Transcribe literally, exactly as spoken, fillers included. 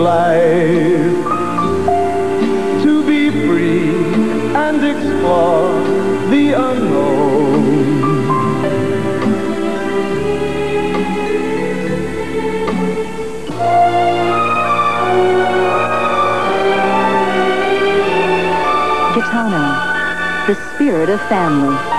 life, to be free and explore the unknown. Gitano, the spirit of family.